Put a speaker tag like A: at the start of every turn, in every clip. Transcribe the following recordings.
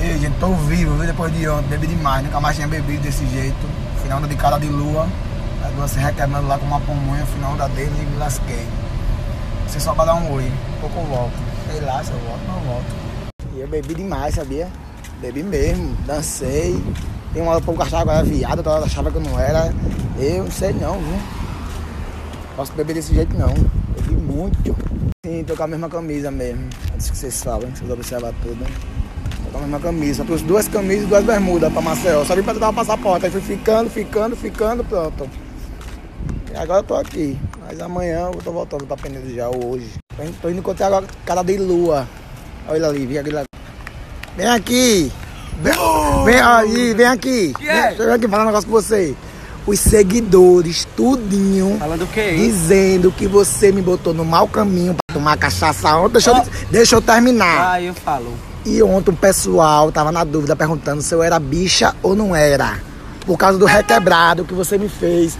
A: Ei, gente, tô vivo, viu? Depois de ontem, bebi demais, nunca mais tinha bebido desse jeito. Final de cara de lua, as duas se requebrando lá com uma pamonha, final da dele e me lasquei. Você só pra dar um oi, um pouco eu volto. Sei lá se eu volto, não volto. E eu bebi demais, sabia? Bebi mesmo, dancei. Tem uma hora que eu achava que eu era viado, outra hora eu achava que eu não era. Eu não sei não, viu? Posso beber desse jeito não. Bebi muito. Sim, tô com a mesma camisa mesmo. Antes que vocês sabem, que vocês observam tudo. Tô com a mesma camisa. Trouxe duas camisas e duas bermudas pra Maceió. Só vim pra dar o passaporte. Aí fui ficando, pronto. E agora eu tô aqui. Mas amanhã eu tô voltando pra Penedo já, ou hoje. Tô indo encontrar agora cara de lua. Olha ele ali, vem aqui lá. Vem aqui! Vem aí, vem aqui! Deixa eu aqui falar um negócio com você. Os seguidores, tudinho.
B: Falando o quê?
A: Dizendo que você me botou no mau caminho pra tomar cachaça ontem. Deixa eu terminar.
B: Ah, eu falo.
A: E ontem o pessoal tava na dúvida, perguntando se eu era bicha ou não era. Por causa do requebrado que você me fez.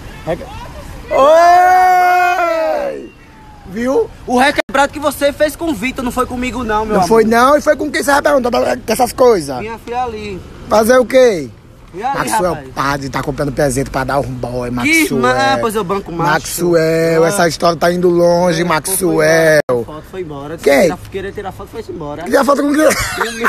A: Oi! Viu?
B: O requebrado que você fez com o Vitor, não foi comigo não, meu amor.
A: Não foi não, e foi com quem você vai perguntar dessas coisas?
B: Minha filha ali.
A: Fazer o quê?
B: E ali,
A: Maxwell,
B: rapaz?
A: padre, tá comprando presente pra dar um boy, Maxwell.
B: Pois eu banco macho.
A: Maxwell, essa história tá indo longe, Maxwell.
B: A foto foi embora.
A: Quem?
B: Queria tirar foto, foi embora.
A: Queria foto com quem?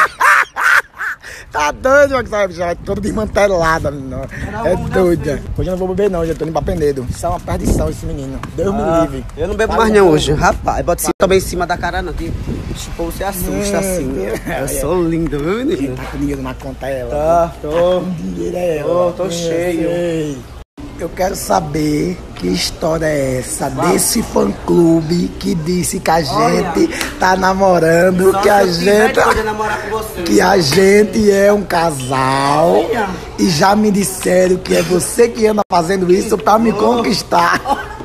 A: Tá doido, Maxwell, já toda desmantelada, menino. É doida. Hoje eu não vou beber não, já tô indo pra Penedo. Isso é uma perdição, esse menino. Deus me livre.
B: Eu não bebo mais não hoje. Rapaz, bota esse também em cima da cara não, que tipo, você assusta assim. Eu sou lindo, viu, menino?
A: Tá com dinheiro na conta ela.
B: Tá, tô.
A: Com dinheiro é ela.
B: Tô cheio.
A: Sei. Eu quero saber que história é essa desse fã-clube que disse que a gente tá namorando,
B: Só
A: que a
B: eu
A: gente...
B: de poder namorar com você.
A: Que a gente é um casal. E já me disseram que é você que anda fazendo isso pra me conquistar.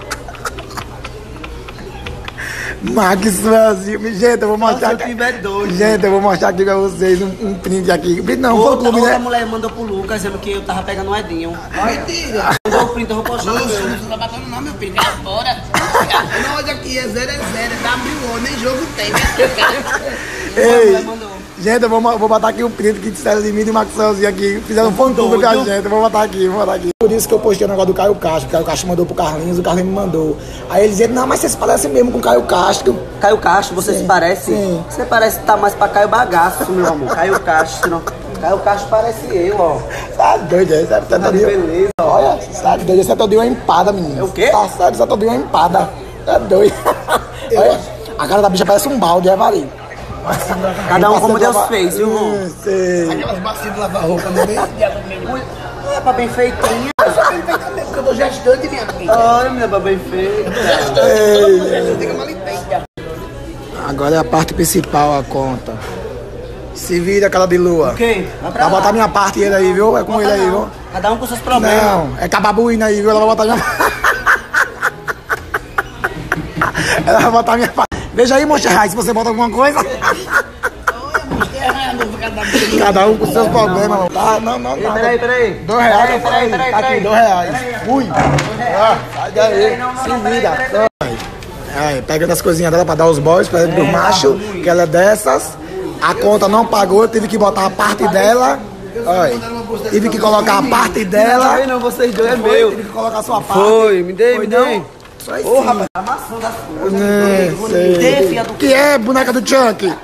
A: Maxwellzinho, gente, eu vou mostrar aqui. Gente, eu vou mostrar aqui pra vocês um print aqui. Não, foi o clube, né?
B: Outra mulher mandou pro Lucas dizendo que eu tava pegando o Edinho. Mentira! Mandou o print, eu vou postar.
C: Não tá batendo não, meu filho. Vai fora. Não, olha aqui, é 0-0, é WO, nem jogo tem.
A: Ei, gente, eu vou botar aqui o print que disseram de mim e de Maxwellzinho aqui. Fizeram um fã-clube com a gente. Eu vou botar aqui. Por isso que eu postei o negócio do Caio Castro. O Caio Castro mandou pro Carlinhos, o Carlinhos me mandou. Aí eles disseram, não, mas você se parece mesmo com o Caio Castro.
B: Caio Castro, você se parece?
A: Sim.
B: Você parece que tá mais pra Caio Bagaço, meu amor. Caio Castro. Caio Castro parece eu, ó.
A: Tá doido, aí, sabe? Tá
B: beleza.
A: Olha, sabe doido, você tá doido uma empada, menino.
B: É o quê?
A: Tá certo, você tá doido uma empada. Tá doido. Olha, a cara da bicha parece um balde, é varinho.
B: Cada um como Deus fez, viu, irmão?
A: Sei.
C: Aquelas bacias de lavar roupa, não é bem?
B: Não é pra bem feitinha.
C: Eu sou bem feita mesmo, porque eu tô gestante, minha filha.
B: Olha, menina, pra bem feita.
C: Eu tenho uma limpeza.
A: Agora é a parte principal, a conta. Se vira, cara de lua.
B: Ok, vai pra
A: Vai
B: lá.
A: botar minha parte ele aí, viu? É com ele aí, viu?
B: Cada um com seus problemas.
A: Não, é cababuína aí, viu? Ela vai botar minha Ela vai botar minha parte. Veja aí, Monte Rai, se você bota alguma coisa. Cada um com seus problemas. Tá, não, nada.
B: Peraí.
A: R$2, tá aqui, R$2. Fui. Sai daí, se vira. Aí, pegando as coisinhas dela pra dar os boys, pra ele do macho, que ela é dessas. A conta não pagou, eu tive que botar a parte dela. Olha, tive que colocar a parte dela.
B: Não, vocês dois é meu.
A: Tive que colocar a sua parte.
B: Foi, me dei.
A: Isso aí
B: Ô,
A: sim.
B: rapaz, amassando as coisas. Me dê, filha do...
A: Que é boneca do Chunk?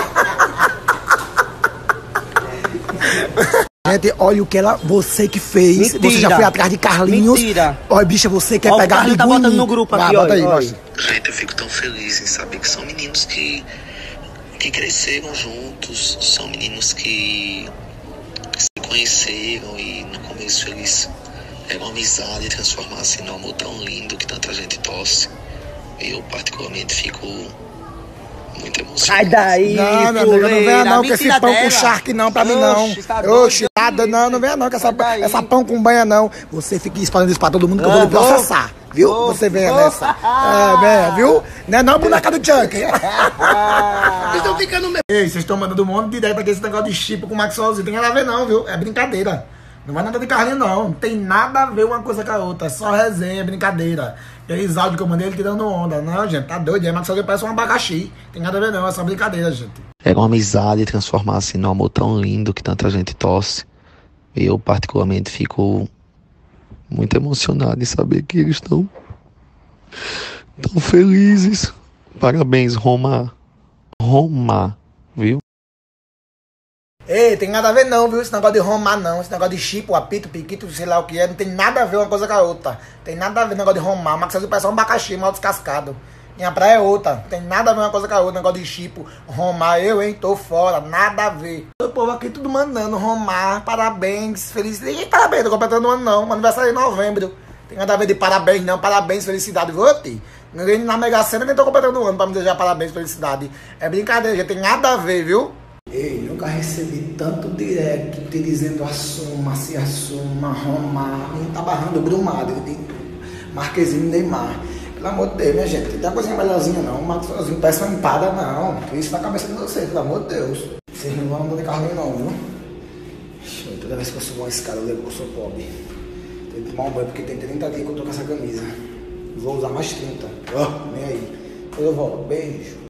A: Gente, olha o que você que fez.
B: Mentira.
A: Você já foi atrás de Carlinhos.
B: Mentira.
A: Olha, bicha, você quer
B: Ó, o
A: pegar
B: Carlinhos tá
A: bonito.
B: botando no grupo aqui,
A: bota
B: olha,
A: aí,
B: olha.
A: mostra.
D: Gente, eu fico tão feliz em saber que são meninos que cresceram juntos, são meninos que se conheceram e no começo eles eram amizade e transformaram-se num amor tão lindo que tanta gente torce. Eu particularmente fico muito emocionado.
B: Sai daí,
A: Não, meu amigo, não venha não, que esse
B: mentira
A: pão com
B: dela.
A: charque não, pra mim não.
B: Oxe, tá doido.
A: Oxe, nada, não venha não, que
B: Sai daí.
A: essa pão com banha não. Você fica espalhando isso pra todo mundo que eu vou lhe
B: vou.
A: processar, viu?
B: Vou.
A: Você venha
B: Vou.
A: nessa. Venha, viu? Não é não, boneca do Chunk.
C: Vocês estão ficando mesmo.
A: Ei, vocês estão mandando um monte de ideia pra que esse negócio de chip com o Maxwellzinho. Tem nada a ver não, viu? É brincadeira. Não vai nada de Carlinhos não. Não tem nada a ver uma coisa com a outra. É só resenha, brincadeira. Aqueles áudios que eu mandei ele tirando onda. Não, gente, tá doido. É Maxwellzinho parece um abacaxi. Tem nada a ver não, é só brincadeira, gente.
D: era uma amizade transformar-se num amor tão lindo que tanta gente torce. Eu, particularmente, fico muito emocionado em saber que eles estão tão felizes. Parabéns, Roma. Roma, viu?
A: Ei, tem nada a ver não, viu? Esse negócio de romar não. Esse negócio de chipo, apito, piquito, sei lá o que é. Não tem nada a ver uma coisa com a outra. Tem nada a ver o negócio de romar. Mas você parece um abacaxi mal descascado. Minha praia é outra. Tem nada a ver uma coisa com a outra. Negócio de chipo, romar. Eu, hein? Tô fora. Nada a ver. O povo aqui tudo mandando romar. Parabéns, feliz. Ninguém parabéns, tô completando um ano não. Meu aniversário é em novembro. Tem nada a ver de parabéns não. Parabéns, felicidade. Vou ter. Ninguém na Mega Sena nem tô completando um ano pra me desejar parabéns, felicidade. É brincadeira, já tem nada a ver, viu? Ei, nunca recebi tanto direct te dizendo assuma, se assuma, romar. Não tá barrando Brumado, Marquezinho Neymar. Pelo amor de Deus, minha gente, não tem uma coisinha melhorzinha não. Uma sozinho, peça uma empada não. Isso na cabeça de vocês, pelo amor de Deus. Vocês não vão andar de carro não, viu? Toda vez que eu subo uma escada, eu sou pobre. Tenho que tomar um banho porque tem 30 dias que eu tô com essa camisa. Vou usar mais 30. Nem aí. Depois eu volto. Beijo.